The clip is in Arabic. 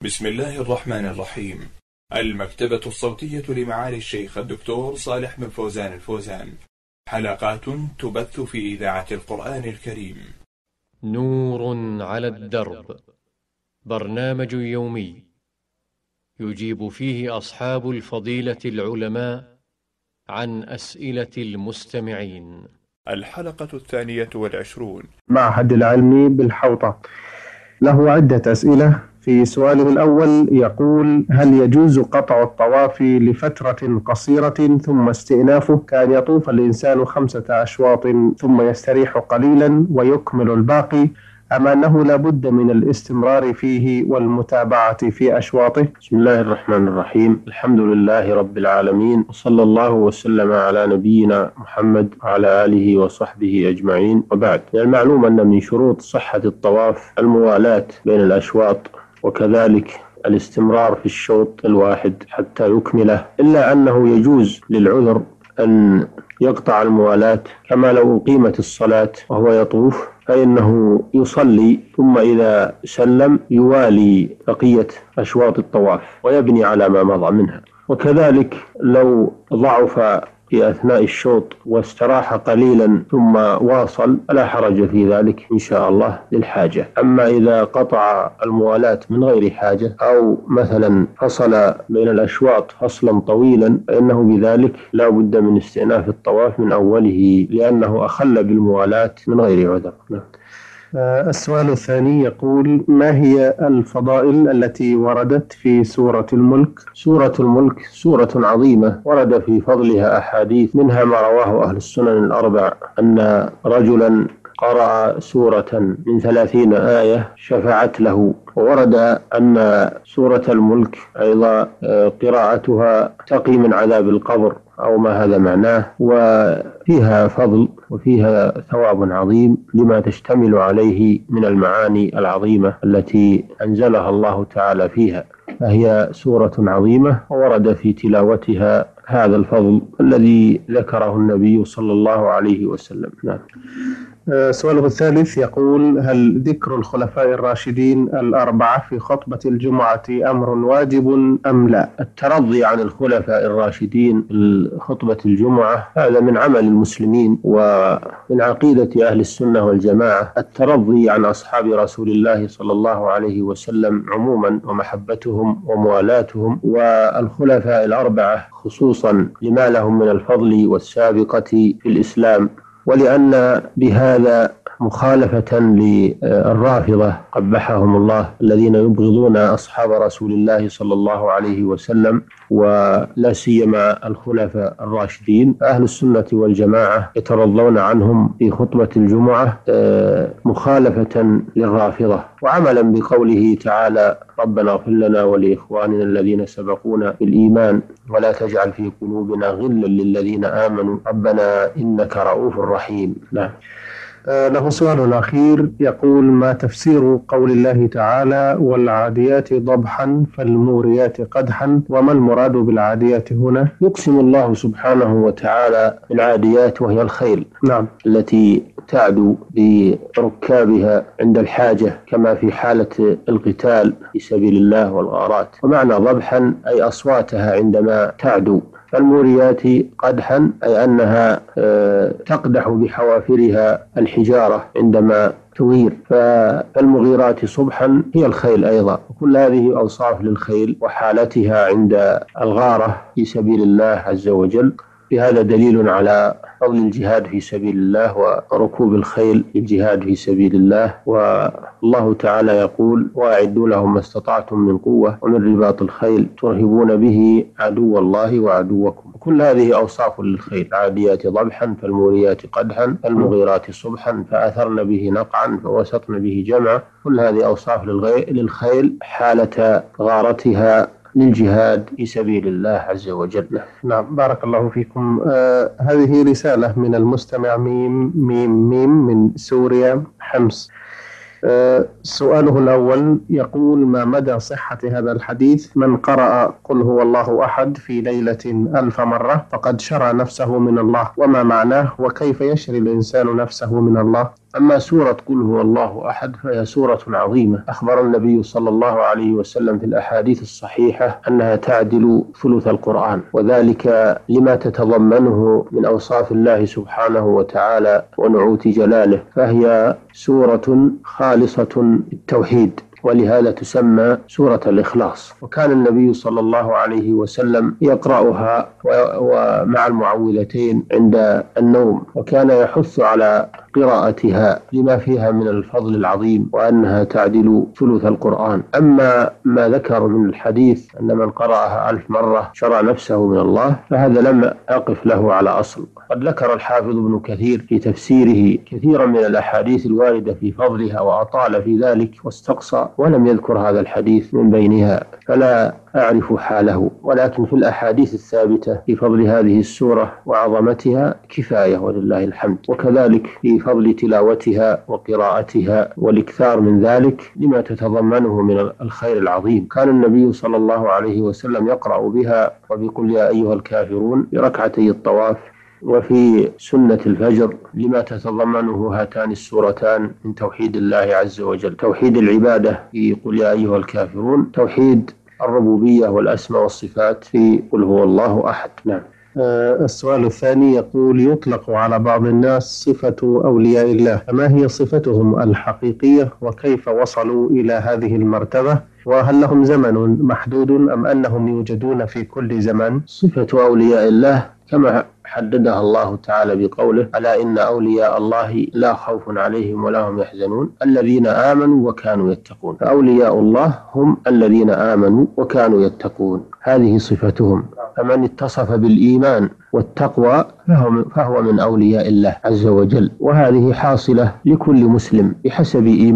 بسم الله الرحمن الرحيم. المكتبة الصوتية لمعالي الشيخ الدكتور صالح بن فوزان الفوزان. حلقات تبث في إذاعة القرآن الكريم. نور على الدرب، برنامج يومي يجيب فيه أصحاب الفضيلة العلماء عن أسئلة المستمعين. الحلقة 22. معهد العلمي بالحوطة له عدة أسئلة. في سؤاله الأول يقول: هل يجوز قطع الطواف لفترة قصيرة ثم استئنافه، كأن يطوف الإنسان 5 أشواط ثم يستريح قليلا ويكمل الباقي، أم أنه لا بد من الاستمرار فيه والمتابعة في أشواطه؟ بسم الله الرحمن الرحيم. الحمد لله رب العالمين، وصلى الله وسلم على نبينا محمد وعلى آله وصحبه أجمعين، وبعد. المعلوم أن من شروط صحة الطواف الموالاة بين الأشواط، وكذلك الاستمرار في الشوط الواحد حتى يكمله، إلا أنه يجوز للعذر أن يقطع الموالاة، كما لو أقيمت الصلاة وهو يطوف فإنه يصلي ثم إذا سلم يوالي بقية أشواط الطواف ويبني على ما مضى منها. وكذلك لو ضعف في أثناء الشوط واستراح قليلا ثم واصل فلا حرج في ذلك إن شاء الله للحاجة. أما إذا قطع الموالاة من غير حاجة، أو مثلا فصل بين الأشواط فصلا طويلا، فإنه بذلك لا بد من استئناف الطواف من أوله، لأنه أخل بالموالاة من غير عذر. السؤال الثاني يقول: ما هي الفضائل التي وردت في سورة الملك؟ سورة الملك سورة عظيمة ورد في فضلها أحاديث، منها ما رواه أهل السنن الأربع أن رجلا قرأ سورة من 30 آية شفعت له. وورد أن سورة الملك أيضا قراءتها تقي من عذاب القبر، أو ما هذا معناه، وفيها فضل وفيها ثواب عظيم لما تشتمل عليه من المعاني العظيمة التي أنزلها الله تعالى فيها. فهي سورة عظيمة وورد في تلاوتها هذا الفضل الذي ذكره النبي صلى الله عليه وسلم. نعم. سؤاله الثالث يقول: هل ذكر الخلفاء الراشدين الأربعة في خطبة الجمعة أمر واجب أم لا؟ الترضي عن الخلفاء الراشدين في خطبة الجمعة هذا من عمل المسلمين ومن عقيدة أهل السنة والجماعة. الترضي عن أصحاب رسول الله صلى الله عليه وسلم عموما، ومحبتهم وموالاتهم، والخلفاء الأربعة خصوصا لما لهم من الفضل والسابقة في الإسلام، ولأن بهذا مخالفة للرافضة قبحهم الله الذين يبغضون أصحاب رسول الله صلى الله عليه وسلم، ولا سيما الخلفاء الراشدين. أهل السنة والجماعة يترضون عنهم في خطبة الجمعة مخالفة للرافضة، وعملا بقوله تعالى: ربنا اغفر لنا ولإخواننا الذين سبقونا بالإيمان ولا تجعل في قلوبنا غلا للذين آمنوا ربنا إنك رؤوف رحيم. نعم. له سؤال أخير يقول: ما تفسير قول الله تعالى: والعاديات ضبحا فالموريات قدحا، وما المراد بالعاديات هنا؟ يقسم الله سبحانه وتعالى بالعاديات، وهي الخيل. نعم. التي تعدو بركابها عند الحاجة، كما في حالة القتال في سبيل الله والغارات. ومعنى ضبحا أي أصواتها عندما تعدو. فالموريات قدحا أي أنها تقدح بحوافرها الحجارة عندما تغير. فالمغيرات صبحا هي الخيل أيضا. وكل هذه أوصاف للخيل وحالتها عند الغارة في سبيل الله عز وجل. بهذا دليل على فضل الجهاد في سبيل الله وركوب الخيل للجهاد في سبيل الله. والله تعالى يقول: وأعدوا لهم ما استطعتم من قوة ومن رباط الخيل ترهبون به عدو الله وعدوكم. كل هذه أوصاف للخيل: عاديات ضبحا فالموريات قدحا فالمغيرات صبحا فأثرن به نقعا فوسطن به جمعا. كل هذه أوصاف للخيل حالة غارتها للجهاد في سبيل الله عز وجل. نعم، بارك الله فيكم. هذه رسالة من المستمع ميم ميم ميم من سوريا حمص. سؤاله الأول يقول: ما مدى صحة هذا الحديث: من قرأ قل هو الله أحد في ليلة 1000 مرة فقد شرى نفسه من الله، وما معناه؟ وكيف يشري الإنسان نفسه من الله؟ أما سورة قل هو الله أحد فهي سورة عظيمة، أخبر النبي صلى الله عليه وسلم في الأحاديث الصحيحة أنها تعدل ثلث القرآن، وذلك لما تتضمنه من أوصاف الله سبحانه وتعالى ونعوت جلاله، فهي سورة خالصة بالتوحيد، ولهذا تسمى سورة الإخلاص. وكان النبي صلى الله عليه وسلم يقرأها ومع المعوذتين عند النوم، وكان يحث على قراءتها لما فيها من الفضل العظيم وأنها تعدل ثلث القرآن. أما ما ذكر من الحديث أن من قرأها 1000 مرة شرع نفسه من الله، فهذا لم أقف له على أصل. قد ذكر الحافظ ابن كثير في تفسيره كثيرا من الأحاديث الواردة في فضلها وأطال في ذلك واستقصى، ولم يذكر هذا الحديث من بينها، فلا أعرف حاله، ولكن في الأحاديث الثابتة في فضل هذه السورة وعظمتها كفاية ولله الحمد، وكذلك في فضل تلاوتها وقراءتها والإكثار من ذلك لما تتضمنه من الخير العظيم. كان النبي صلى الله عليه وسلم يقرأ بها وبقل يا أيها الكافرون بركعتي الطواف، وفي سنة الفجر لما تتضمنه هاتان السورتان من توحيد الله عز وجل، توحيد العبادة في قل يا أيها الكافرون، توحيد الربوبية والأسماء والصفات في قل هو الله أحد. نعم. السؤال الثاني يقول: يطلق على بعض الناس صفة أولياء الله، فما هي صفتهم الحقيقية وكيف وصلوا إلى هذه المرتبة؟ وهل لهم زمن محدود أم أنهم يوجدون في كل زمان؟ صفة أولياء الله كما حددها الله تعالى بقوله: ألا إن أولياء الله لا خوف عليهم ولا هم يحزنون الذين آمنوا وكانوا يتقون. فأولياء الله هم الذين آمنوا وكانوا يتقون، هذه صفتهم. فمن اتصف بالإيمان والتقوى فهو من أولياء الله عز وجل، وهذه حاصلة لكل مسلم بحسب إيمان